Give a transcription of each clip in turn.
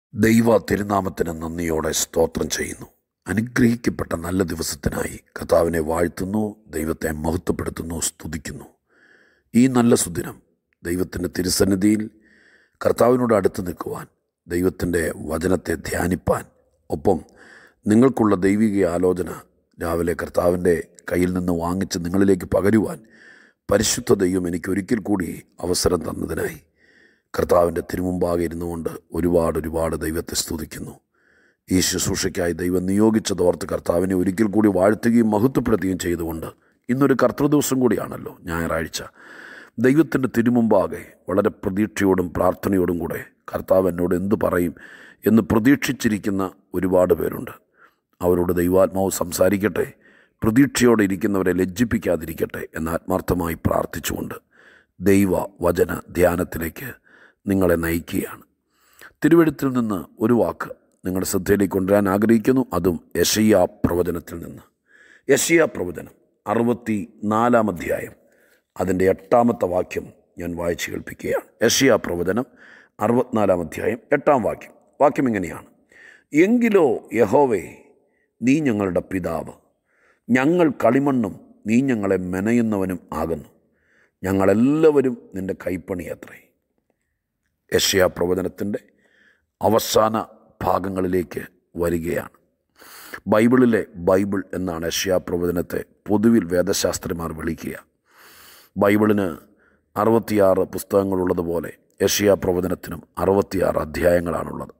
ദൈവ തിരുനാമത്തിന് നന്ദിയോടെ സ്തോത്രം ചെയ്യുന്നു. അനുഗ്രഹിക്കപ്പെട്ട നല്ല ദിവസത്തിനായി കർത്താവിനെ വാഴ്ത്തുന്നു, ദൈവത്തെ മഹത്വപ്പെടുത്തുന്നു, സ്തുതിക്കുന്നു. ഈ നല്ല സുദിനം ദൈവത്തിൻ്റെ തിരുസന്നിധിയിൽ കർത്താവിനോട് അടുത്ത് നിൽക്കുവാൻ, ദൈവത്തിൻ്റെ വചനത്തെ ധ്യാനിപ്പാൻ, ഒപ്പം നിങ്ങൾക്കുള്ള ദൈവിക ആലോചന രാവിലെ കർത്താവിൻ്റെ കയ്യിൽ നിന്ന് വാങ്ങിച്ച് നിങ്ങളിലേക്ക് പകരുവാൻ പരിശുദ്ധ ദൈവം എനിക്ക് ഒരിക്കൽ കൂടി അവസരം തന്നതിനായി കർത്താവിൻ്റെ തിരുമുമ്പാകെ ഇരുന്നുകൊണ്ട് ഒരുപാട് ദൈവത്തെ സ്തുതിക്കുന്നു. ഈ ശുശ്രൂഷയ്ക്കായി ദൈവം നിയോഗിച്ചതോർത്ത് കർത്താവിനെ ഒരിക്കൽ കൂടി വാഴ്ത്തുകയും മഹത്വപ്പെടുത്തുകയും ചെയ്തുകൊണ്ട് ഇന്നൊരു കർത്തൃദിവസം കൂടിയാണല്ലോ, ഞായറാഴ്ച. ദൈവത്തിൻ്റെ തിരുമുമ്പാകെ വളരെ പ്രതീക്ഷയോടും പ്രാർത്ഥനയോടും കൂടെ കർത്താവ് എന്നോട് എന്തു പറയും എന്ന് പ്രതീക്ഷിച്ചിരിക്കുന്ന ഒരുപാട് പേരുണ്ട്. അവരോട് ദൈവാത്മാവ് സംസാരിക്കട്ടെ, പ്രതീക്ഷയോടെ ഇരിക്കുന്നവരെ ലജ്ജിപ്പിക്കാതിരിക്കട്ടെ എന്ന് ആത്മാർത്ഥമായി പ്രാർത്ഥിച്ചുകൊണ്ട് ദൈവ വചന ധ്യാനത്തിലേക്ക് നിങ്ങളെ നയിക്കുകയാണ്. തിരുവെഴുത്തിൽ നിന്ന് ഒരു വാക്ക് നിങ്ങളുടെ ശ്രദ്ധയിലേക്ക് കൊണ്ടുവരാൻ ആഗ്രഹിക്കുന്നു. അതും യെശയ്യാ പ്രവചനത്തിൽ നിന്ന്. യെശയ്യാ പ്രവചനം 64 അധ്യായം അതിൻ്റെ 8 വാക്യം ഞാൻ വായിച്ച് കേൾപ്പിക്കുകയാണ്. യെശയ്യാ പ്രവചനം 64 അധ്യായം 8 വാക്യം ഇങ്ങനെയാണ്: എങ്കിലോ യഹോവേ, നീ ഞങ്ങളുടെ പിതാവ്, ഞങ്ങൾ കളിമണ്ണും നീ ഞങ്ങളെ മെനയുന്നവനും ആകുന്നു. ഞങ്ങളെല്ലാവരും നിൻ്റെ കൈപ്പണിയത്രേ. യെശയ്യാ പ്രവചനത്തിൻ്റെ അവസാന ഭാഗങ്ങളിലേക്ക് വരികയാണ്. ബൈബിളിലെ ബൈബിൾ എന്നാണ് യെശയ്യാ പ്രവചനത്തെ പൊതുവിൽ വേദശാസ്ത്രിമാർ വിളിക്കുക. ബൈബിളിന് 66 പുസ്തകങ്ങളുള്ളതുപോലെ യെശയ്യാ പ്രവചനത്തിനും 66 അധ്യായങ്ങളാണുള്ളത്.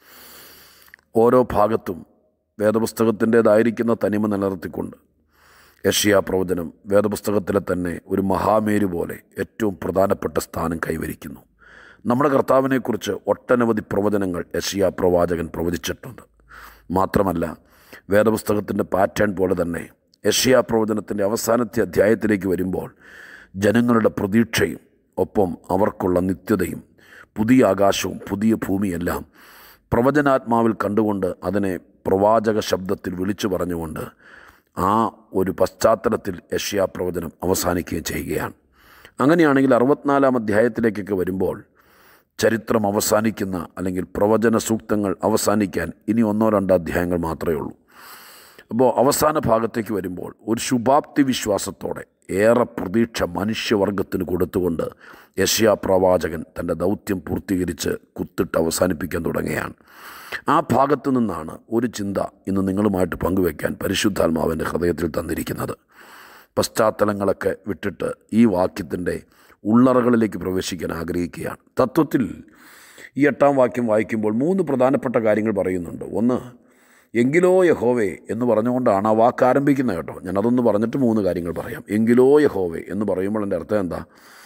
ഓരോ ഭാഗത്തും വേദപുസ്തകത്തിൻ്റേതായിരിക്കുന്ന തനിമ നിലനിർത്തിക്കൊണ്ട് യെശയ്യാ പ്രവചനം വേദപുസ്തകത്തിലെ തന്നെ ഒരു മഹാമേരു പോലെ ഏറ്റവും പ്രധാനപ്പെട്ട സ്ഥാനം കൈവരിക്കുന്നു. നമ്മുടെ കർത്താവിനെക്കുറിച്ച് ഒട്ടനവധി പ്രവചനങ്ങൾ യെശയ്യാ പ്രവാചകൻ പ്രവചിച്ചിട്ടുണ്ട്. മാത്രമല്ല, വേദപുസ്തകത്തിൻ്റെ പാറ്റേൺ പോലെ തന്നെ യെശയ്യാ പ്രവചനത്തിൻ്റെ അവസാനത്തെ അധ്യായത്തിലേക്ക് വരുമ്പോൾ ജനങ്ങളുടെ പ്രതീക്ഷയും ഒപ്പം അവർക്കുള്ള നിത്യതയും പുതിയ ആകാശവും പുതിയ ഭൂമിയെല്ലാം പ്രവചനാത്മാവിൽ കണ്ടുകൊണ്ട് അതിനെ പ്രവാചക ശബ്ദത്തിൽ വിളിച്ചു പറഞ്ഞുകൊണ്ട് ആ ഒരു പശ്ചാത്തലത്തിൽ യെശയ്യാ പ്രവചനം അവസാനിക്കുകയും ചെയ്യുകയാണ്. അങ്ങനെയാണെങ്കിൽ 64 അധ്യായത്തിലേക്കൊക്കെ വരുമ്പോൾ ചരിത്രം അവസാനിക്കുന്ന, അല്ലെങ്കിൽ പ്രവചന സൂക്തങ്ങൾ അവസാനിക്കാൻ ഇനി 1-2 അധ്യായങ്ങൾ മാത്രമേ ഉള്ളൂ. അപ്പോൾ അവസാന ഭാഗത്തേക്ക് വരുമ്പോൾ ഒരു ശുഭാപ്തി വിശ്വാസത്തോടെ ഏറെ പ്രതീക്ഷ മനുഷ്യവർഗത്തിന് കൊടുത്തുകൊണ്ട് യെശയ്യാ പ്രവാചകൻ തൻ്റെ ദൗത്യം പൂർത്തീകരിച്ച് കുത്തിട്ട് അവസാനിപ്പിക്കാൻ തുടങ്ങുകയാണ്. ആ ഭാഗത്തു നിന്നാണ് ഒരു ചിന്ത ഇന്ന് നിങ്ങളുമായിട്ട് പങ്കുവയ്ക്കാൻ പരിശുദ്ധാത്മാവിൻ്റെ ഹൃദയത്തിൽ തന്നിരിക്കുന്നത്. പശ്ചാത്തലങ്ങളൊക്കെ വിട്ടിട്ട് ഈ വാക്യത്തിൻ്റെ ഉള്ളറകളിലേക്ക് പ്രവേശിക്കാൻ ആഗ്രഹിക്കുകയാണ്. തത്വത്തിൽ ഈ 8 വാക്യം വായിക്കുമ്പോൾ 3 പ്രധാനപ്പെട്ട കാര്യങ്ങൾ പറയുന്നുണ്ട്. ഒന്ന്, എങ്കിലോ യഹോവേ എന്ന് പറഞ്ഞുകൊണ്ടാണ് ആ വാക്ക് ആരംഭിക്കുന്നത് കേട്ടോ. ഞാനതൊന്ന് പറഞ്ഞിട്ട് 3 കാര്യങ്ങൾ പറയാം. എങ്കിലോ യഹോവേ എന്ന് പറയുമ്പോൾ എൻ്റെ അർത്ഥം എന്താ?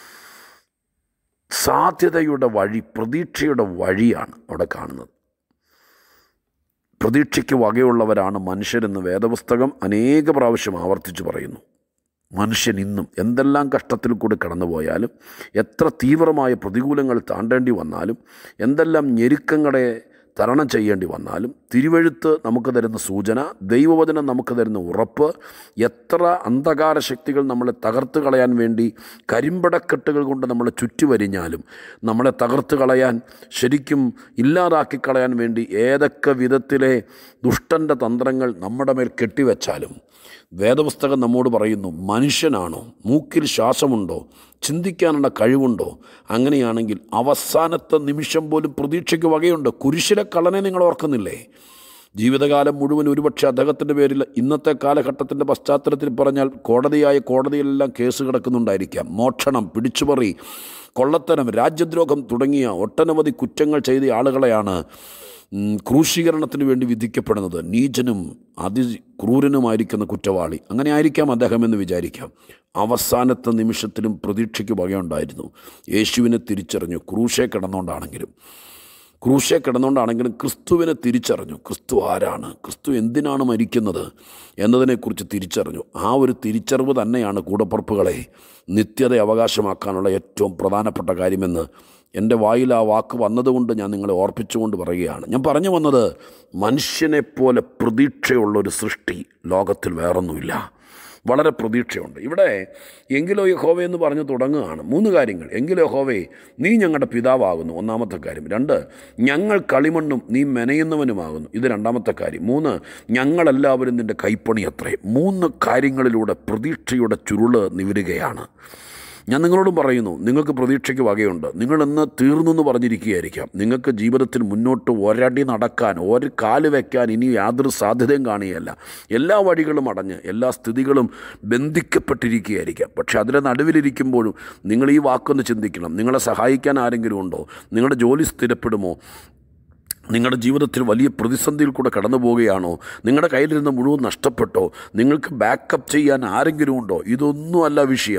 സാധ്യതയുടെ വഴി, പ്രതീക്ഷയുടെ വഴിയാണ് അവിടെ കാണുന്നത്. പ്രതീക്ഷയ്ക്ക് വകയുള്ളവരാണ് മനുഷ്യരെന്ന് വേദപുസ്തകം അനേക പ്രാവശ്യം ആവർത്തിച്ച് പറയുന്നു. മനുഷ്യൻ ഇന്നും എന്തെല്ലാം കഷ്ടത്തിൽ കൂടി കടന്നുപോയാലും, എത്ര തീവ്രമായ പ്രതികൂലങ്ങൾ താണ്ടേണ്ടി വന്നാലും, എന്തെല്ലാം ഞെരുക്കങ്ങളെ തരണം ചെയ്യേണ്ടി വന്നാലും, തിരുവെഴുത്ത് നമുക്ക് തരുന്ന സൂചന, ദൈവവചനം നമുക്ക് തരുന്ന ഉറപ്പ്, എത്ര അന്ധകാര ശക്തികൾ നമ്മളെ തകർത്ത് കളയാൻ വേണ്ടി കരിമ്പടക്കെട്ടുകൾ കൊണ്ട് നമ്മളെ ചുറ്റുവരിഞ്ഞാലും, നമ്മളെ തകർത്ത് കളയാൻ, ശരിക്കും ഇല്ലാതാക്കി കളയാൻ വേണ്ടി ഏതൊക്കെ വിധത്തിലെ ദുഷ്ടൻ്റെ തന്ത്രങ്ങൾ നമ്മുടെ മേൽ കെട്ടിവെച്ചാലും, വേദപുസ്തകം നമ്മോട് പറയുന്നു, മനുഷ്യനാണോ, മൂക്കിൽ ശ്വാസമുണ്ടോ, ചിന്തിക്കാനുള്ള കഴിവുണ്ടോ? അങ്ങനെയാണെങ്കിൽ അവസാനത്തെ നിമിഷം പോലും പ്രതീക്ഷയ്ക്ക് വകയുണ്ട്. കുരിശിലെ കള്ളനെ നിങ്ങൾ ഓർക്കുന്നില്ലേ? ജീവിതകാലം മുഴുവൻ ഒരുപക്ഷെ അദ്ദേഹത്തിൻ്റെ പേരിൽ ഇന്നത്തെ കാലഘട്ടത്തിൻ്റെ പശ്ചാത്തലത്തിൽ പറഞ്ഞാൽ കോടതിയിലെല്ലാം കേസ് കിടക്കുന്നുണ്ടായിരിക്കാം. മോഷണം, പിടിച്ചുപറി, കൊള്ളത്തനം, രാജ്യദ്രോഹം തുടങ്ങിയ ഒട്ടനവധി കുറ്റങ്ങൾ ചെയ്ത ആളുകളെയാണ് ക്രൂശീകരണത്തിന് വേണ്ടി വിധിക്കപ്പെടുന്നത്. നീചനും അതിക്രൂരനുമായിരിക്കുന്ന കുറ്റവാളി. അങ്ങനെ ആയിരിക്കാം അദ്ദേഹം എന്ന് വിചാരിക്കാം. അവസാനത്തെ നിമിഷത്തിലും പ്രതീക്ഷയ്ക്ക് വകയുണ്ടായിരുന്നു. യേശുവിനെ തിരിച്ചറിഞ്ഞു. ക്രൂശേ കിടന്നുകൊണ്ടാണെങ്കിലും ക്രിസ്തുവിനെ തിരിച്ചറിഞ്ഞു. ക്രിസ്തു ആരാണ്, ക്രിസ്തു എന്തിനാണ് മരിക്കുന്നത് എന്നതിനെക്കുറിച്ച് തിരിച്ചറിഞ്ഞു. ആ ഒരു തിരിച്ചറിവ് തന്നെയാണ് കൂടപ്പുറപ്പുകളെ നിത്യത അവകാശമാക്കാനുള്ള ഏറ്റവും പ്രധാനപ്പെട്ട കാര്യമെന്ന് എൻ്റെ വായിൽ ആ വാക്ക് വന്നതുകൊണ്ട് ഞാൻ നിങ്ങളെ ഓർപ്പിച്ചുകൊണ്ട് പറയുകയാണ്. ഞാൻ പറഞ്ഞു വന്നത്, മനുഷ്യനെപ്പോലെ പ്രതീക്ഷയുള്ളൊരു സൃഷ്ടി ലോകത്തിൽ വേറൊന്നുമില്ല. വളരെ പ്രതീക്ഷയുണ്ട്. ഇവിടെ എങ്കിലോ യഹോവേ എന്ന് പറഞ്ഞ് തുടങ്ങുകയാണ്. 3 കാര്യങ്ങൾ. എങ്കിലോ യഹോവേ നീ ഞങ്ങളുടെ പിതാവാകുന്നു, ഒന്നാമത്തെ കാര്യം. 2, ഞങ്ങൾ കളിമണ്ണും നീ മെനയുന്നവനുമാകുന്നു, ഇത് രണ്ടാമത്തെ കാര്യം. 3, ഞങ്ങളെല്ലാവരും നിൻ്റെ കൈപ്പണി അത്രേ. 3 കാര്യങ്ങളിലൂടെ പ്രതീക്ഷയുടെ ചുരുള് നിവരുകയാണ്. ഞാൻ നിങ്ങളോടും പറയുന്നു, നിങ്ങൾക്ക് പ്രതീക്ഷയ്ക്ക് വകയുണ്ട്. നിങ്ങളിന്ന് തീർന്നെന്ന് പറഞ്ഞിരിക്കുകയായിരിക്കാം. നിങ്ങൾക്ക് ജീവിതത്തിൽ മുന്നോട്ട് ഒരടി നടക്കാൻ, ഒരു കാല് വയ്ക്കാൻ ഇനി യാതൊരു സാധ്യതയും കാണുകയല്ല. എല്ലാ വഴികളും അടഞ്ഞ്, എല്ലാ സ്ഥിതികളും ബന്ധിക്കപ്പെട്ടിരിക്കുകയായിരിക്കാം. പക്ഷെ അതിൻ്റെ നടുവിലിരിക്കുമ്പോഴും നിങ്ങൾ ഈ വാക്കൊന്ന് ചിന്തിക്കണം. നിങ്ങളെ സഹായിക്കാൻ ആരെങ്കിലും ഉണ്ടോ? നിങ്ങളുടെ ജോലി സ്ഥിരപ്പെടുമോ? നിങ്ങളുടെ ജീവിതത്തിൽ വലിയ പ്രതിസന്ധിയിൽ കൂടെ കടന്നു പോവുകയാണോ? നിങ്ങളുടെ കയ്യിലിരുന്ന് മുഴുവൻ നഷ്ടപ്പെട്ടോ? നിങ്ങൾക്ക് ബാക്കപ്പ് ചെയ്യാൻ ആരെങ്കിലും ഉണ്ടോ? ഇതൊന്നുമല്ല വിഷയം.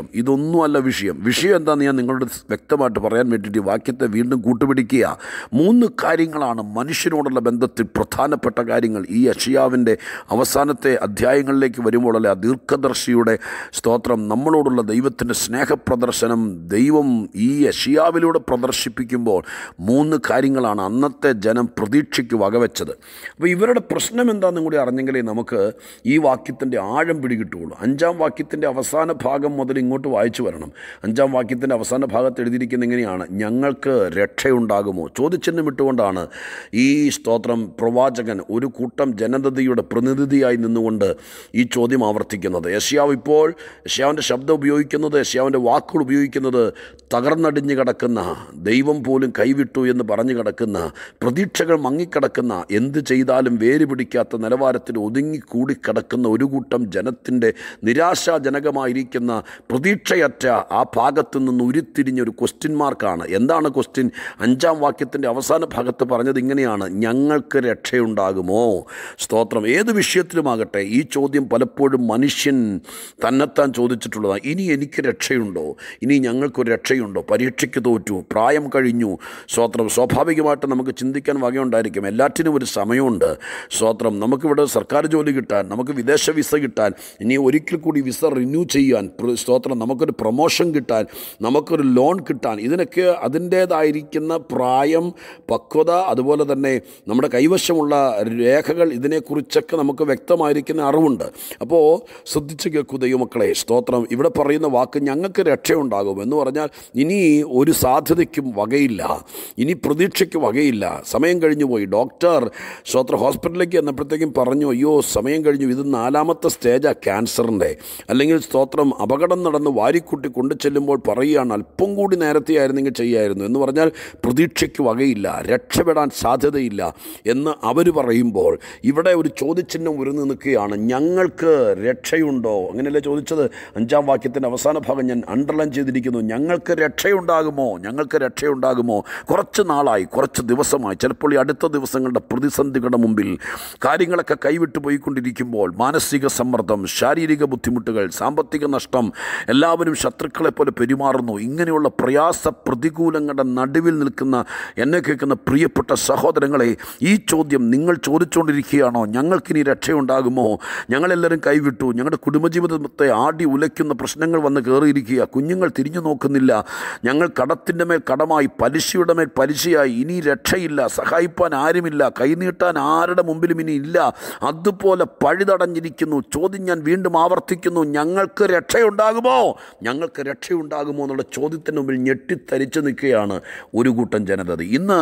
വിഷയം എന്താണെന്ന് ഞാൻ നിങ്ങളോട് വ്യക്തമായിട്ട് പറയാൻ വേണ്ടിയിട്ട് വാക്യത്തെ വീണ്ടും കൂട്ടുപിടിക്കുക. 3 കാര്യങ്ങളാണ് മനുഷ്യനോടുള്ള ബന്ധത്തിൽ പ്രധാനപ്പെട്ട കാര്യങ്ങൾ. ഈ യെശയ്യാവിൻ്റെ അവസാനത്തെ അധ്യായങ്ങളിലേക്ക് വരുമ്പോൾ, ആ ദീർഘദർശിയുടെ സ്തോത്രം, നമ്മളോടുള്ള ദൈവത്തിൻ്റെ സ്നേഹപ്രദർശനം ദൈവം ഈ യെശയ്യാവിലൂടെ പ്രദർശിപ്പിക്കുമ്പോൾ 3 കാര്യങ്ങളാണ് അന്നത്തെ ജനം പ്രതീക്ഷയ്ക്ക് വകവെച്ചത്. അപ്പോൾ ഇവരുടെ പ്രശ്നം എന്താണെന്നും കൂടി അറിഞ്ഞെങ്കിലേ നമുക്ക് ഈ വാക്യത്തിൻ്റെ ആഴം പിടികിട്ടുകയുള്ളൂ. 5-ാം വാക്യത്തിൻ്റെ അവസാന ഭാഗം മുതൽ ഇങ്ങോട്ട് വായിച്ചു വരണം. 5-ാം വാക്യത്തിൻ്റെ അവസാന ഭാഗത്ത് എഴുതിയിരിക്കുന്നത് എങ്ങനെയാണ്? ഞങ്ങൾക്ക് രക്ഷയുണ്ടാകുമോ? ചോദ്യചിഹ്നം ഇട്ടുകൊണ്ടാണ് ഈ സ്തോത്രം പ്രവാചകൻ ഒരു കൂട്ടം ജനതയുടെ പ്രതിനിധിയായി നിന്നുകൊണ്ട് ഈ ചോദ്യം ആവർത്തിക്കുന്നത്. യെശയ്യാവിൻ്റെ ശബ്ദം ഉപയോഗിക്കുന്നത്, യെശയ്യാവിൻ്റെ വാക്കുകൾ ഉപയോഗിക്കുന്നത് തകർന്നടിഞ്ഞ് കിടക്കുന്ന, ദൈവം പോലും കൈവിട്ടു എന്ന് പറഞ്ഞു കിടക്കുന്ന, പ്രതീക്ഷകൾ മങ്ങിക്കിടക്കുന്ന, എന്ത് ചെയ്താലും വേര് പിടിക്കാത്ത നിലവാരത്തിൽ ഒതുങ്ങിക്കൂടിക്കിടക്കുന്ന ഒരു കൂട്ടം ജനത്തിൻ്റെ നിരാശാജനകമായിരിക്കുന്ന പ്രതീക്ഷയറ്റ ആ ഭാഗത്തു നിന്ന് ഉരുത്തിരിഞ്ഞൊരു ക്വസ്റ്റ്യൻ മാർക്കാണ്. എന്താണ് ക്വസ്റ്റ്യൻ? 5-ാം വാക്യത്തിൻ്റെ അവസാന ഭാഗത്ത് പറഞ്ഞത് ഇങ്ങനെയാണ്: ഞങ്ങൾക്ക് രക്ഷയുണ്ടാകുമോ? സ്തോത്രം. ഏത് വിഷയത്തിലുമാകട്ടെ ഈ ചോദ്യം പലപ്പോഴും മനുഷ്യൻ തന്നെത്താൻ ചോദിച്ചിട്ടുള്ളതാണ്. ഇനി എനിക്ക് രക്ഷയുണ്ടോ? ഇനി ഞങ്ങൾക്കൊരു രക്ഷയുണ്ടോ? പരീക്ഷയ്ക്ക് തോറ്റു, പ്രായം കഴിഞ്ഞു. സ്തോത്രം. സ്വാഭാവികമായിട്ട് നമുക്ക് ചിന്തിക്കാൻ വകയുണ്ടായിരിക്കും. എല്ലാറ്റിനും ഒരു സമയമുണ്ട്. സ്തോത്രം. നമുക്കിവിടെ സർക്കാർ ജോലി കിട്ടാൻ, നമുക്ക് വിദേശ വിസ കിട്ടാൻ, ഇനി ഒരിക്കൽ കൂടി വിസ റിന്യൂ ചെയ്യാൻ, സ്തോത്രം, നമുക്കൊരു പ്രൊമോഷൻ കിട്ടാൻ, നമുക്കൊരു ലോൺ കിട്ടാൻ, ഇതിനൊക്കെ അതിൻ്റേതായിരിക്കുന്ന പ്രായം, പക്വത, അതുപോലെ തന്നെ നമ്മുടെ കൈവശമുള്ള രേഖകൾ, ഇതിനെക്കുറിച്ചൊക്കെ നമുക്ക് വ്യക്തമായിരിക്കുന്ന അറിവുണ്ട്. അപ്പോൾ ശ്രദ്ധിച്ച് കേൾക്കൂ ദൈവമക്കളെ. സ്തോത്രം. ഇവിടെ പറയുന്ന വാക്ക് ഞങ്ങൾക്ക് രക്ഷയുണ്ടാകും എന്ന് പറഞ്ഞാൽ ഇനി ഒരു സാധ്യതയ്ക്കും വകയില്ല, ഇനി പ്രതീക്ഷയ്ക്ക് വകയില്ല. സമയം കഴിഞ്ഞു പോയി. ഡോക്ടർ ഹോസ്പിറ്റലിലേക്ക് ചെന്നപ്പോഴത്തേക്കും പറഞ്ഞു, അയ്യോ സമയം കഴിഞ്ഞു, ഇത് 4-ാമത്തെ സ്റ്റേജാണ് ക്യാൻസറിൻ്റെ. അല്ലെങ്കിൽ സ്തോത്രം, അപകടം നടന്ന് വാരിക്കുട്ടി കൊണ്ടു ചെല്ലുമ്പോൾ പറയുകയാണ്, അല്പം കൂടി നേരത്തെ ആയിരുന്നെങ്കിൽ ചെയ്യായിരുന്നു എന്ന് പറഞ്ഞാൽ പ്രതീക്ഷയ്ക്ക് വകയില്ല, രക്ഷപ്പെടാൻ സാധ്യതയില്ല എന്ന് അവർ പറയുമ്പോൾ ഇവിടെ ഒരു ചോദ്യചിഹ്നം ഉയർന്നു നിൽക്കുകയാണ്. ഞങ്ങൾക്ക് രക്ഷയുണ്ടോ? അങ്ങനെയല്ലേ ചോദിച്ചത്? 5-ാം വാക്യത്തിൻ്റെ അവസാന ഭാഗം ഞാൻ അണ്ടർലൈൻ ചെയ്തിരിക്കുന്നു. ഞങ്ങൾക്ക് രക്ഷയുണ്ടാകുമോ? ഞങ്ങൾക്ക് രക്ഷയുണ്ടാകുമോ? കുറച്ച് നാളായി, കുറച്ച് ദിവസമായി, ചിലപ്പോൾ ഈ അടുത്ത ദിവസങ്ങളുടെ പ്രതിസന്ധികളുടെ മുമ്പിൽ കാര്യങ്ങളൊക്കെ കൈവിട്ടു പോയിക്കൊണ്ടിരിക്കുമ്പോൾ, മാനസിക സമ്മർദ്ദം, ശാരീരിക ബുദ്ധിമുട്ടുകൾ, സാമ്പത്തിക നഷ്ടം, എല്ലാവരും ശത്രുക്കളെ പോലെ പെരുമാറുന്നു. ഇങ്ങനെയുള്ള പ്രയാസ പ്രതികൂലങ്ങളുടെ നടുവിൽ നിൽക്കുന്ന എന്നെ കേൾക്കുന്ന പ്രിയപ്പെട്ട സഹോദരങ്ങളെ, ഈ ചോദ്യം നിങ്ങൾ ചോദിച്ചുകൊണ്ടിരിക്കുകയാണോ? ഞങ്ങൾക്കിനി രക്ഷയുണ്ടാകുമോ? ഞങ്ങളെല്ലാവരും കൈവിട്ടു, ഞങ്ങളുടെ കുടുംബജീവിതത്തെ ആടി ഉലയ്ക്കുന്ന പ്രശ്നങ്ങൾ വന്ന് കയറിയിരിക്കുക, കുഞ്ഞുങ്ങൾ തിരിഞ്ഞു നോക്കുന്നില്ല, ഞങ്ങൾ കടത്തിൻ്റെ മേൽ കടമായി, പലിശയുടെ മേൽ പലിശയായി, ഇനി രക്ഷയില്ല, സഹായിപ്പാൻ ആരുമില്ല, കൈനീട്ടാൻ ആരുടെ മുമ്പിലും ഇനി ഇല്ല, അതുപോലെ പഴുതടഞ്ഞിരിക്കുന്നു. ചോദ്യം ഞാൻ വീണ്ടും ആവർത്തിക്കുന്നു, ഞങ്ങൾക്ക് രക്ഷയുണ്ടാകുമോ? ഞങ്ങൾക്ക് രക്ഷയുണ്ടാകുമോ എന്നുള്ള ചോദ്യത്തിന് മുമ്പിൽ ഞെട്ടിത്തരിച്ചു നിൽക്കുകയാണ് ഒരു കൂട്ടം ജനത. ഇന്ന്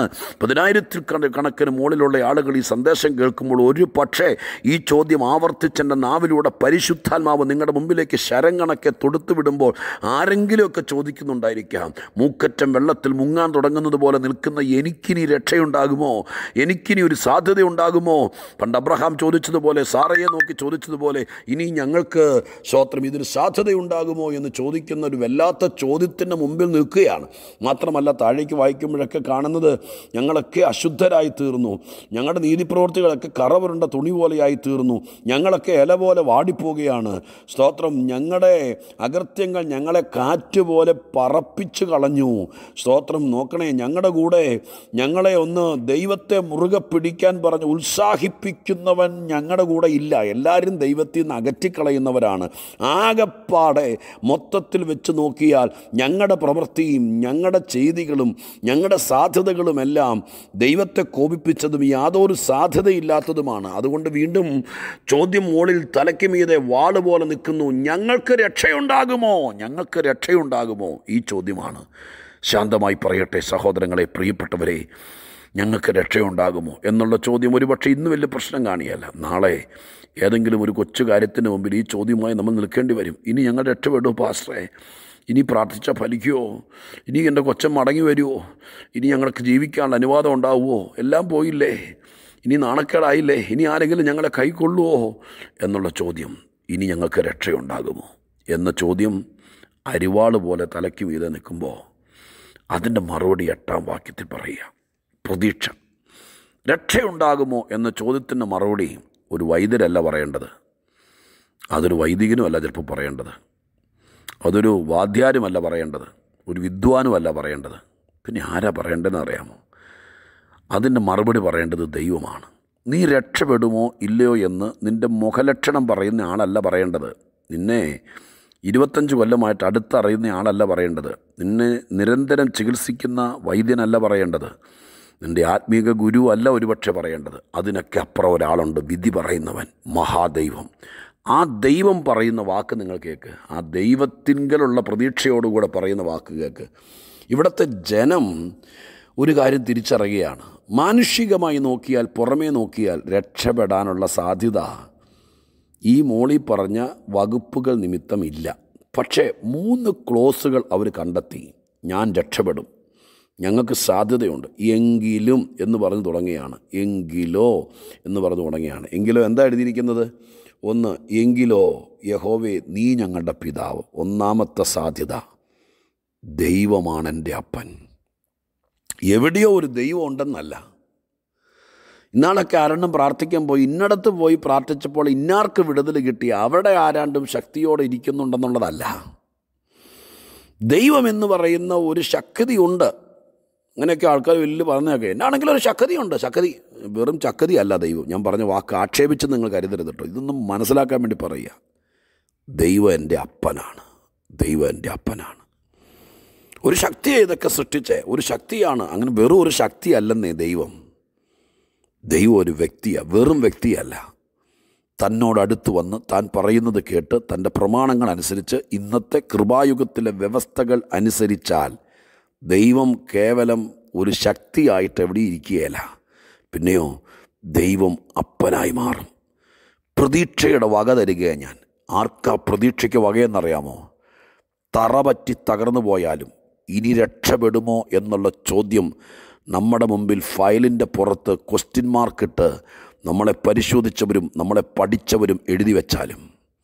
10,000 കണക്കിന് മുകളിലുള്ള ആളുകൾ ഈ സന്ദേശം കേൾക്കുമ്പോൾ ഒരു പക്ഷേ ഈ ചോദ്യം ആവർത്തിച്ചെൻ്റെ നാവിലൂടെ പരിശുദ്ധാത്മാവ് നിങ്ങളുടെ മുമ്പിലേക്ക് ശരം കണക്കെ തൊടുത്തു വിടുമ്പോൾ ആരെങ്കിലുമൊക്കെ ചോദിക്കുന്നുണ്ടായിരിക്കാം, മൂക്കറ്റം വെള്ളത്തിൽ മുങ്ങാൻ തുടങ്ങുന്നത് പോലെ നിൽക്കുന്ന എനിക്കിനി രക്ഷയുണ്ടാകുമോ? എനിക്കിനി ഒരു സാധ്യതയുണ്ടാകുമോ? പണ്ട് അബ്രഹാം ചോദിച്ചതുപോലെ, സാറയെ നോക്കി ചോദിച്ചതുപോലെ, ഇനി ഞങ്ങൾക്ക് സ്തോത്രം ഇതിന് സാധ്യതയുണ്ടാകുമോ എന്ന് ചോദിക്കുന്ന ഒരു വല്ലാത്ത ചോദ്യത്തിൻ്റെ മുമ്പിൽ നിൽക്കുകയാണ്. മാത്രമല്ല താഴേക്ക് വായിക്കുമ്പോഴൊക്കെ കാണുന്നത്, ഞങ്ങളൊക്കെ അശുദ്ധരായി തീർന്നു, ഞങ്ങളുടെ നീതിപ്രവൃത്തികളൊക്കെ കറവറുണ്ട തുണി പോലെയായി തീർന്നു, ഞങ്ങളൊക്കെ ഇല പോലെ വാടിപ്പോവുകയാണ്. സ്തോത്രം. ഞങ്ങളുടെ അകൃത്യങ്ങൾ ഞങ്ങളെ കാറ്റ് പോലെ പറപ്പിച്ചു കളഞ്ഞു. സ്തോത്രം. നോക്കണേ, ഞങ്ങളുടെ കൂടെ ഞങ്ങളെ ഒന്ന് ദൈവത്തെ മുറുകെ പിടിക്കാൻ പറഞ്ഞ് ഉത്സാഹിപ്പിക്കുന്നവൻ ഞങ്ങളുടെ കൂടെ ഇല്ല. എല്ലാവരും ദൈവത്തിൽ നിന്ന് അകറ്റിക്കളയുന്നവരാണ്. ആകെപ്പാടെ മൊത്തത്തിൽ വെച്ച് നോക്കിയാൽ ഞങ്ങളുടെ പ്രവൃത്തിയും ഞങ്ങളുടെ ചെയ്തികളും ഞങ്ങളുടെ സാധ്യതകളുമെല്ലാം ദൈവത്തെ കോപിപ്പിച്ചതും യാതൊരു സാധ്യതയില്ലാത്തതുമാണ്. അതുകൊണ്ട് വീണ്ടും ചോദ്യം മുകളിൽ തലയ്ക്ക് മീതെ വാള് പോലെ നിൽക്കുന്നു. ഞങ്ങൾക്ക് രക്ഷയുണ്ടാകുമോ? ഞങ്ങൾക്ക് രക്ഷയുണ്ടാകുമോ? ഈ ചോദ്യമാണ്. ശാന്തമായി പറയട്ടെ സഹോദരങ്ങളെ, പ്രിയപ്പെട്ടവരെ, ഞങ്ങൾക്ക് രക്ഷയുണ്ടാകുമോ എന്നുള്ള ചോദ്യം ഒരുപക്ഷെ ഇന്ന് വലിയ പ്രശ്നം കാണിയല്ല. നാളെ ഏതെങ്കിലും ഒരു കൊച്ചു കാര്യത്തിന് മുമ്പിൽ ഈ ചോദ്യവുമായി നമ്മൾ നിൽക്കേണ്ടി വരും. ഇനി ഞങ്ങൾ രക്ഷപ്പെടുമോ പാസ്റ്ററെ? ഇനി പ്രാർത്ഥിച്ചാൽ ഫലിക്കുമോ? ഇനി എൻ്റെ കൊച്ചൻ മടങ്ങി വരുമോ? ഇനി ഞങ്ങൾക്ക് ജീവിക്കാനുള്ള അനുവാദം ഉണ്ടാവുമോ? എല്ലാം പോയില്ലേ? ഇനി നാണക്കേടായില്ലേ? ഇനി ആരെങ്കിലും ഞങ്ങളെ കൈക്കൊള്ളുമോ എന്നുള്ള ചോദ്യം. ഇനി ഞങ്ങൾക്ക് രക്ഷയുണ്ടാകുമോ എന്ന ചോദ്യം അരിവാള് പോലെ തലയ്ക്ക് വീതെ നിൽക്കുമ്പോൾ അതിൻ്റെ മറുപടി 8-ാം വാക്യത്തിൽ പറയുക. പ്രതീക്ഷ. രക്ഷയുണ്ടാകുമോ എന്ന ചോദ്യത്തിൻ്റെ മറുപടി ഒരു വൈദ്യരല്ല പറയേണ്ടത്, അതൊരു വൈദികനുമല്ല ചിലപ്പോൾ പറയേണ്ടത്, അതൊരു വാദ്യാരുമല്ല പറയേണ്ടത്, ഒരു വിദ്വാനുമല്ല പറയേണ്ടത്. പിന്നെ ആരാ പറയേണ്ടതെന്ന് അറിയാമോ? അതിൻ്റെ മറുപടി പറയേണ്ടത് ദൈവമാണ്. നീ രക്ഷപ്പെടുമോ ഇല്ലയോ എന്ന് നിൻ്റെ മുഖലക്ഷണം പറയുന്ന ആളല്ല പറയേണ്ടത്. നിന്നെ 25 കൊല്ലമായിട്ട് അടുത്തറിയുന്ന ആളല്ല പറയേണ്ടത്. നിന്നെ നിരന്തരം ചികിത്സിക്കുന്ന വൈദ്യനല്ല പറയേണ്ടത്. നിൻ്റെ ആത്മീക ഗുരു അല്ല ഒരുപക്ഷെ പറയേണ്ടത്. അതിനൊക്കെ അപ്പുറം ഒരാളുണ്ട്, വിധി പറയുന്നവൻ, മഹാദൈവം. ആ ദൈവം പറയുന്ന വാക്ക് നിങ്ങൾ കേൾക്ക്. ആ ദൈവത്തിങ്കലുള്ള പ്രതീക്ഷയോടുകൂടെ പറയുന്ന വാക്ക് കേൾക്ക്. ഇവിടുത്തെ ജനം ഒരു കാര്യം തിരിച്ചറിയുകയാണ്. മാനുഷികമായി നോക്കിയാൽ, പുറമേ നോക്കിയാൽ രക്ഷപ്പെടാനുള്ള സാധ്യത ഈ മോളി പറഞ്ഞ വകുപ്പുകൾ നിമിത്തം ഇല്ല. പക്ഷേ 3 ക്ലോസുകൾ അവർ കണ്ടെത്തി. ഞാൻ രക്ഷപ്പെടും, ഞങ്ങൾക്ക് സാധ്യതയുണ്ട്, എങ്കിലും എന്ന് പറഞ്ഞു തുടങ്ങിയാണ്. എങ്കിലോ എന്ന് പറഞ്ഞു തുടങ്ങിയാണ്. എങ്കിലോ എന്താ എഴുതിയിരിക്കുന്നത്? 1, എങ്കിലോ യഹോവേ നീ ഞങ്ങളുടെ പിതാവ്. 1-ാമത്തെ സാധ്യത, ദൈവമാണ് എൻ്റെ അപ്പൻ. എവിടെയോ ഒരു ദൈവം ഉണ്ടെന്നല്ല. ഇന്നാളൊക്കെ ആരെണ്ണം പ്രാർത്ഥിക്കാൻ പോയി, ഇന്നടത്ത് പോയി പ്രാർത്ഥിച്ചപ്പോൾ ഇന്നാർക്ക് വിടുതൽ കിട്ടി, അവിടെ ആരാണ്ടും ശക്തിയോടെ ഇരിക്കുന്നുണ്ടെന്നുള്ളതല്ല. ദൈവം എന്ന് പറയുന്ന ഒരു ശക്തിയുണ്ട്. അങ്ങനെയൊക്കെ ആൾക്കാർ വലിയ പറഞ്ഞൊക്കെ എന്നാണെങ്കിലും ഒരു ശക്തിയുണ്ട്. ശക്തി വെറും ശക്തി അല്ല ദൈവം. ഞാൻ പറഞ്ഞ വാക്ക് ആക്ഷേപിച്ച് നിങ്ങൾ കരുതരുത് കേട്ടോ. ഇതൊന്നും മനസ്സിലാക്കാൻ വേണ്ടി പറയുക. ദൈവം എൻ്റെ അപ്പനാണ്. ദൈവം എൻ്റെ അപ്പനാണ്. ഒരു ശക്തിയെ ഇതൊക്കെ സൃഷ്ടിച്ചേ, ഒരു ശക്തിയാണ്. അങ്ങനെ വെറും ഒരു ശക്തി അല്ലെന്നേ ദൈവം. ദൈവം ഒരു വ്യക്തിയാണ്, വെറും വ്യക്തിയല്ല. തന്നോടടുത്ത് വന്ന് താൻ പറയുന്നത് കേട്ട് തൻ്റെ പ്രമാണങ്ങൾ അനുസരിച്ച് ഇന്നത്തെ കൃപായുഗത്തിലെ വ്യവസ്ഥകൾ അനുസരിച്ചാൽ ദൈവം കേവലം ഒരു ശക്തിയായിട്ട് എവിടെ ഇരിക്കുകയില്ല. പിന്നെയോ ദൈവം അപ്പനായി മാറും. പ്രതീക്ഷയുടെ വക തരികയാണ് ഞാൻ. ആർക്കാ പ്രതീക്ഷയ്ക്ക് വകയെന്നറിയാമോ? തറ പറ്റി തകർന്നു പോയാലും ഇനി രക്ഷപ്പെടുമോ എന്നുള്ള ചോദ്യം നമ്മുടെ മുമ്പിൽ ഫയലിൻ്റെ പുറത്ത് ക്വസ്റ്റ്യൻ മാർക്കിട്ട് നമ്മളെ പരിശോധിച്ചവരും നമ്മളെ പഠിച്ചവരും എഴുതി വെച്ചാലും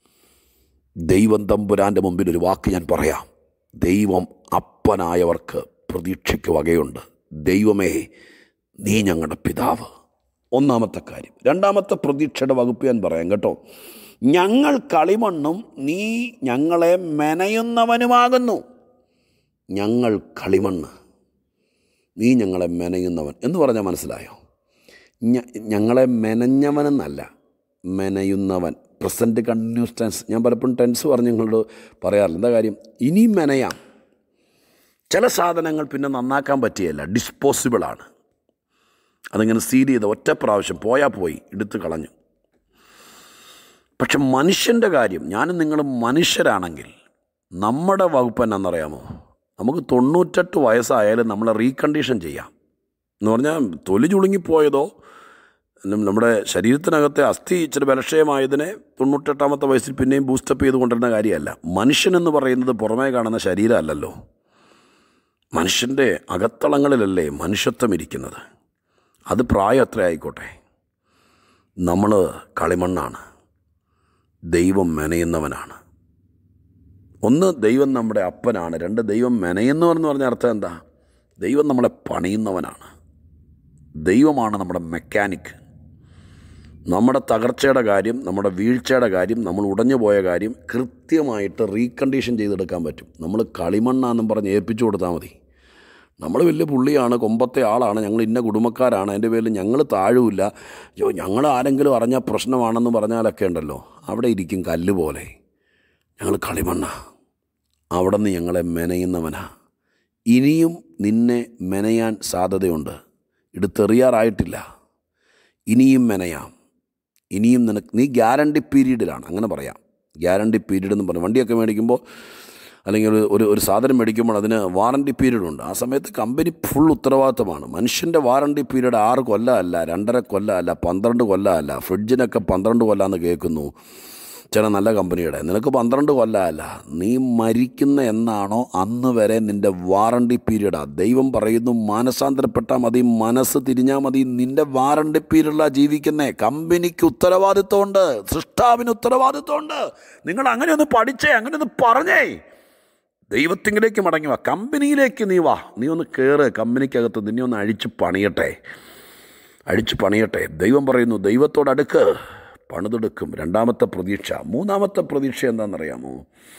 ദൈവം തമ്പുരാൻ്റെ മുമ്പിൽ ഒരു വാക്ക് ഞാൻ പറയാം. ദൈവം അപ്പനായവർക്ക് പ്രതീക്ഷയ്ക്ക് വകയുണ്ട്. ദൈവമേ നീ ഞങ്ങളുടെ പിതാവ്. 1-ാമത്തെ കാര്യം. 2-ാമത്തെ പ്രതീക്ഷയുടെ വകുപ്പ് ഞാൻ പറയാം കേട്ടോ. ഞങ്ങൾ കളിമണ്ണും നീ ഞങ്ങളെ മെനയുന്നവനുമാകുന്നു. ഞങ്ങൾ കളിമണ്ണ്, നീ ഞങ്ങളെ മെനയുന്നവൻ എന്ന് പറഞ്ഞാൽ മനസ്സിലായോ? ഞങ്ങളെ മെനഞ്ഞവനെന്നല്ല, മെനയുന്നവൻ. Present continuous tense. ഞാൻ പലപ്പോഴും ടെൻസ് പറഞ്ഞ് നിങ്ങളോട് പറയാറില്ല. എന്താ കാര്യം? ഇനിയും മെനയാം. ചില സാധനങ്ങൾ പിന്നെ നന്നാക്കാൻ പറ്റിയല്ല, ഡിസ്പോസിബിളാണ്. അതിങ്ങനെ സീൽ ചെയ്ത് ഒറ്റ പ്രാവശ്യം പോയാൽ പോയി, എടുത്ത് കളഞ്ഞു. പക്ഷെ മനുഷ്യൻ്റെ കാര്യം, ഞാനും നിങ്ങളും മനുഷ്യരാണെങ്കിൽ നമ്മുടെ വകുപ്പ് എന്നാണെന്നറിയാമോ? നമുക്ക് 98 വയസ്സായാലും നമ്മളെ റീകണ്ടീഷൻ ചെയ്യാം. എന്ന് പറഞ്ഞാൽ തൊലി ചുളുങ്ങിപ്പോയതോ നമ്മുടെ ശരീരത്തിനകത്തെ അസ്ഥി ഇച്ചിരി ബലക്ഷയമായതിനെ 98-ാമത്തെ വയസ്സിൽ പിന്നെയും ബൂസ്റ്റപ്പ് ചെയ്ത് കൊണ്ടിരുന്ന കാര്യമല്ല. മനുഷ്യനെന്ന് പറയുന്നത് പുറമേ കാണുന്ന ശരീരമല്ലല്ലോ. മനുഷ്യൻ്റെ അകത്തളങ്ങളിലല്ലേ മനുഷ്യത്വം ഇരിക്കുന്നത്. അത് പ്രായം എത്ര ആയിക്കോട്ടെ, നമ്മൾ കളിമണ്ണാണ്. ദൈവം മെനയുന്നവനാണ്. 1, ദൈവം നമ്മുടെ അപ്പനാണ്. 2, ദൈവം മെനയുന്നവനെന്ന് പറഞ്ഞ അർത്ഥം എന്താ? ദൈവം നമ്മളെ പണിയുന്നവനാണ്. ദൈവമാണ് നമ്മുടെ മെക്കാനിക്. നമ്മുടെ തകർച്ചയുടെ കാര്യം, നമ്മുടെ വീഴ്ചയുടെ കാര്യം, നമ്മൾ ഉടഞ്ഞു പോയ കാര്യം കൃത്യമായിട്ട് റീകണ്ടീഷൻ ചെയ്തെടുക്കാൻ പറ്റും. നമ്മൾ കളിമണ്ണാണെന്നും പറഞ്ഞ് ഏൽപ്പിച്ചു കൊടുത്താൽ മതി. നമ്മൾ വലിയ പുള്ളിയാണ്, കൊമ്പത്തെ ആളാണ്, ഞങ്ങൾ ഇന്ന കുടുംബക്കാരാണ്, അതിൻ്റെ പേരിൽ ഞങ്ങൾ താഴുമില്ല, ഞങ്ങൾ ആരെങ്കിലും അറിഞ്ഞാൽ പ്രശ്നമാണെന്ന് പറഞ്ഞാലൊക്കെ ഉണ്ടല്ലോ, അവിടെ ഇരിക്കും കല്ല് പോലെ. ഞങ്ങൾ കളിമണ്ണ, അവിടെ നിന്ന് ഞങ്ങളെ മെനയുന്നവനാ. ഇനിയും നിന്നെ മെനയാൻ സാധ്യതയുണ്ട്. എടുത്തെറിയാറായിട്ടില്ല, ഇനിയും മെനയാം. ഇനിയും നീ ഗ്യാരണ്ടി പീരീഡിലാണ്, അങ്ങനെ പറയാം. ഗ്യാരണ്ടി പീരീഡ് എന്ന് പറഞ്ഞു. വണ്ടിയൊക്കെ മേടിക്കുമ്പോൾ അല്ലെങ്കിൽ ഒരു സാധനം മേടിക്കുമ്പോൾ അതിന് വാറണ്ടി പീരീഡുണ്ട്. ആ സമയത്ത് കമ്പനി ഫുൾ ഉത്തരവാദിത്തമാണ്. മനുഷ്യൻ്റെ വാറണ്ടി പീരീഡ് 6 കൊല്ലമല്ല, 2.5 കൊല്ലമല്ല, 12 കൊല്ലമല്ല. ഫ്രിഡ്ജിനൊക്കെ 12 കൊല്ലമെന്ന് കേൾക്കുന്നു ചില നല്ല കമ്പനിയുടെ. നിനക്ക് 12 കൊല്ലമല്ല, നീ മരിക്കുന്ന എന്നാണോ അന്ന് വരെ നിൻ്റെ വാറണ്ടി പീരീഡാണ്. ദൈവം പറയുന്നു, മാനസാന്തരപ്പെട്ടാൽ മതി, മനസ്സ് തിരിഞ്ഞാൽ മതി. നിൻ്റെ വാറണ്ടി പീരീഡിലാണ് ജീവിക്കുന്നേ. കമ്പനിക്ക് ഉത്തരവാദിത്വമുണ്ട്, സൃഷ്ടാവിന് ഉത്തരവാദിത്വമുണ്ട്. നിങ്ങൾ അങ്ങനെയൊന്ന് പഠിച്ചേ, അങ്ങനെയൊന്ന് പറഞ്ഞേ. ദൈവത്തിങ്കിലേക്ക് മടങ്ങി വാ, കമ്പനിയിലേക്ക് നീ വാ, നീ ഒന്ന് കയറ്. കമ്പനിക്കകത്ത് നിന്നെ ഒന്ന് അഴിച്ച് പണിയട്ടെ. ദൈവം പറയുന്നു, ദൈവത്തോടടുക്ക്, പണിതെടുക്കും. 2ാമത്തെ പ്രതീക്ഷ. 3ാമത്തെ പ്രതീക്ഷ എന്താണെന്നറിയാമോ?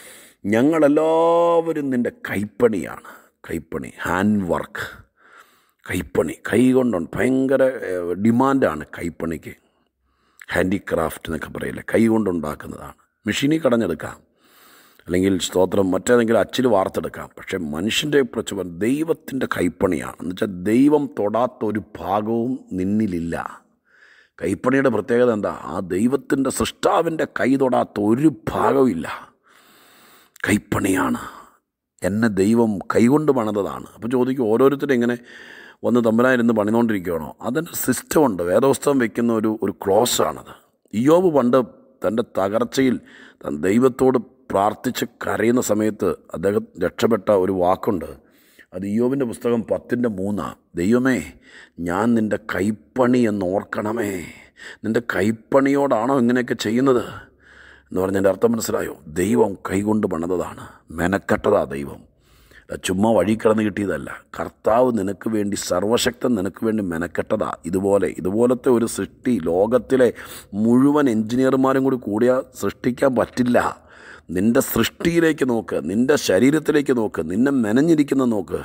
ഞങ്ങളെല്ലാവരും നിൻ്റെ കൈപ്പണിയാണ്. കൈപ്പണി, ഹാൻഡ് വർക്ക്, കൈപ്പണി, കൈ കൊണ്ടുണ്ട്. ഭയങ്കര ഡിമാൻഡാണ് കൈപ്പണിക്ക്. ഹാൻഡിക്രാഫ്റ്റ് എന്നൊക്കെ പറയില്ലേ, കൈ കൊണ്ടുണ്ടാക്കുന്നതാണ്. മെഷീനിൽ കടഞ്ഞെടുക്കാം, അല്ലെങ്കിൽ സ്തോത്രം മറ്റേതെങ്കിലും അച്ചിൽ വാർത്തെടുക്കാം. പക്ഷേ മനുഷ്യൻ്റെ പ്രചോദനം ദൈവത്തിൻ്റെ കൈപ്പണിയാണ്. എന്നുവെച്ചാൽ ദൈവം തൊടാത്തൊരു ഭാഗവും നിന്നിലില്ല. കൈപ്പണിയുടെ പ്രത്യേകത എന്താ? ആ ദൈവത്തിൻ്റെ സൃഷ്ടാവിൻ്റെ കൈ തൊടാത്ത ഒരു ഭാഗവും ഇല്ല. കൈപ്പണിയാണ്. എന്നെ ദൈവം കൈകൊണ്ട് പണിതതാണ്. അപ്പോൾ ചോദിക്കും, ഓരോരുത്തരും ഇങ്ങനെ വന്ന് തമ്പുരാനിരുന്ന് പണിതുകൊണ്ടിരിക്കുകയാണോ? അതിൻ്റെ സിസ്റ്റമുണ്ട്. വേദപുസ്തകം വയ്ക്കുന്ന ഒരു ക്ലോസാണത്. ഇയ്യോബ് പണ്ട് തൻ്റെ തകർച്ചയിൽ ദൈവത്തോട് പ്രാർത്ഥിച്ച് കരയുന്ന സമയത്ത് അദ്ദേഹം രക്ഷപ്പെട്ട ഒരു വാക്കുണ്ട്. അത് ഇയ്യോബിൻ്റെ പുസ്തകം 10:3. ദൈവമേ, ഞാൻ നിൻ്റെ കൈപ്പണി എന്ന് ഓർക്കണമേ. നിൻ്റെ കൈപ്പണിയോടാണോ ഇങ്ങനെയൊക്കെ ചെയ്യുന്നത് എന്ന് പറഞ്ഞതിൻ്റെ അർത്ഥം മനസ്സിലായോ? ദൈവം കൈകൊണ്ട് പണിതതാണ്, മെനക്കെട്ടതാ ദൈവം. ചുമ്മാ വഴി കിടന്ന് കിട്ടിയതല്ല. കർത്താവ് നിനക്ക് വേണ്ടി, സർവശക്തൻ നിനക്ക് വേണ്ടി മെനക്കെട്ടതാ. ഇതുപോലത്തെ ഒരു സൃഷ്ടി ലോകത്തിലെ മുഴുവൻ എഞ്ചിനീയർമാരും കൂടിയാൽ സൃഷ്ടിക്കാൻ പറ്റില്ല. നിൻ്റെ സൃഷ്ടിയിലേക്ക് നോക്ക്, നിൻ്റെ ശരീരത്തിലേക്ക് നോക്ക്, നിന്നെ മെനഞ്ഞിരിക്കുന്ന നോക്ക്.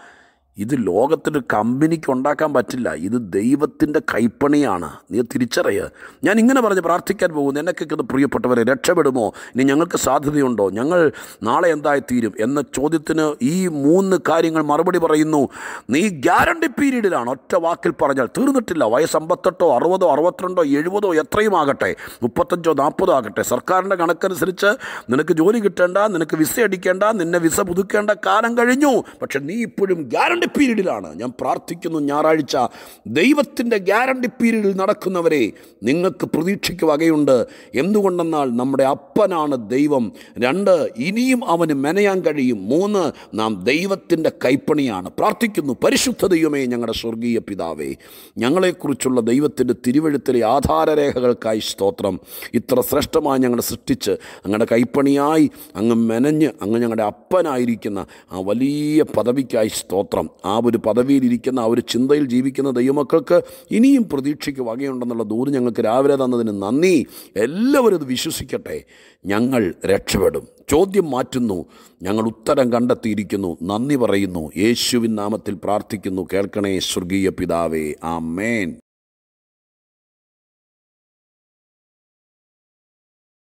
ഇത് ലോകത്തിൻ്റെ കമ്പനിക്ക് ഉണ്ടാക്കാൻ പറ്റില്ല. ഇത് ദൈവത്തിൻ്റെ കൈപ്പണിയാണ്. നീ തിരിച്ചറിയുക. ഞാൻ ഇങ്ങനെ പറഞ്ഞ് പ്രാർത്ഥിക്കാൻ പോകുന്നു. എന്നെ കേൾക്കുന്ന പ്രിയപ്പെട്ടവരെ, രക്ഷപ്പെടുമോ? ഇനി ഞങ്ങൾക്ക് സാധ്യതയുണ്ടോ? ഞങ്ങൾ നാളെ എന്തായിത്തീരും എന്ന ചോദ്യത്തിന് ഈ 3 കാര്യങ്ങൾ മറുപടി പറയുന്നു. നീ ഗ്യാരണ്ടി പീരീഡിലാണ്. ഒറ്റ വാക്കിൽ പറഞ്ഞാൽ തീർന്നിട്ടില്ല. വയസ്സ് 58, 60, 62, 70 എത്രയും ആകട്ടെ, 35, 40 ആകട്ടെ, സർക്കാരിൻ്റെ കണക്കനുസരിച്ച് നിനക്ക് ജോലി കിട്ടേണ്ട, നിനക്ക് വിസ അടിക്കേണ്ട, നിന്നെ വിസ പുതുക്കേണ്ട കാലം കഴിഞ്ഞു. പക്ഷെ നീ ഇപ്പോഴും ഗ്യാരണ്ടി പീരീഡിലാണ്. ഞാൻ പ്രാർത്ഥിക്കുന്നു, ഞായറാഴ്ച ദൈവത്തിൻ്റെ ഗ്യാരണ്ടി പീരീഡിൽ നടക്കുന്നവരെ, നിങ്ങൾക്ക് പ്രതീക്ഷയ്ക്ക് വകയുണ്ട്. എന്തുകൊണ്ടെന്നാൽ നമ്മുടെ അപ്പനാണ് ദൈവം. 2, ഇനിയും അവന് മെനയാൻ കഴിയും. 3, നാം ദൈവത്തിൻ്റെ കൈപ്പണിയാണ്. പ്രാർത്ഥിക്കുന്നു, പരിശുദ്ധ ദൈവമേ, ഞങ്ങളുടെ സ്വർഗീയ പിതാവേ, ഞങ്ങളെക്കുറിച്ചുള്ള ദൈവത്തിൻ്റെ തിരുവെഴുത്തിലെ ആധാരരേഖകൾക്കായി സ്തോത്രം. ഇത്ര ശ്രേഷ്ഠമായി ഞങ്ങളെ സൃഷ്ടിച്ച് അങ്ങയുടെ കൈപ്പണിയായി അങ്ങ് മെനഞ്ഞ് അങ്ങ് ഞങ്ങളുടെ അപ്പനായിരിക്കുന്ന ആ വലിയ പദവിക്കായി സ്തോത്രം. ആ ഒരു പദവിയിലിരിക്കുന്ന, ആ ഒരു ചിന്തയിൽ ജീവിക്കുന്ന ദൈവമക്കൾക്ക് ഇനിയും പ്രതീക്ഷയ്ക്ക് വകയുണ്ടെന്നുള്ള ദൂത് ഞങ്ങൾക്ക് രാവിലെ തന്നതിന് നന്ദി. എല്ലാവരും ഇത് വിശ്വസിക്കട്ടെ. ഞങ്ങൾ രക്ഷപ്പെടും. ചോദ്യം മാറ്റുന്നു, ഞങ്ങൾ ഉത്തരം കണ്ടെത്തിയിരിക്കുന്നു. നന്ദി പറയുന്നു. യേശുവിൻ നാമത്തിൽ പ്രാർത്ഥിക്കുന്നു. കേൾക്കണേ സ്വർഗീയ പിതാവേ. ആമേൻ.